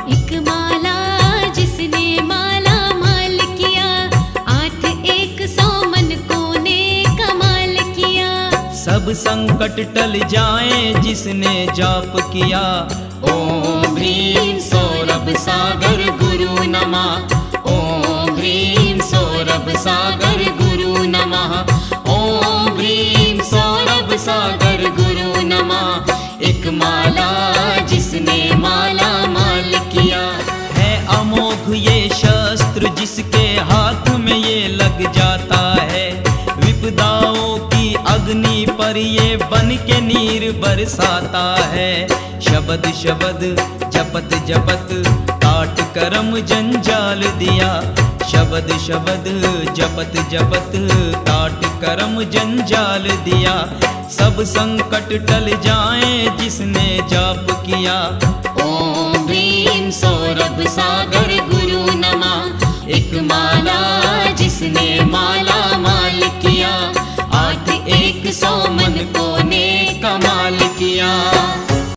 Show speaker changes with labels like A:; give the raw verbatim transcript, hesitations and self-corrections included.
A: एक माला जिसने माला माल किया, आठ एक सौ मन को ने कमाल किया।
B: सब संकट टल जाए जिसने जाप किया।
A: ओम ह्रीं सौरभ सागर गुरु नमः। ओम ह्रीं सौरभ सागर गुरु नमः। ओम ह्रीं सौरभ सागर गुरु नमः। एक माला जिसने माला माल किया।
B: है अमोघ ये शस्त्र जिसके हाथ में ये लग जाता है। विपदाओं की अग्नि पर ये बन के नीर बरसाता है। शबद शबद जपत जपत काट करम जंजाल दिया। शबद शबद जपत जपत काट करम जंजाल दिया। सब संकट टल जाए जिसने जाप किया।
A: ओम ह्रीं सौरभ सागर गुरु नमः। एक माला जिसने माला माल किया, आठ एक सौ मन को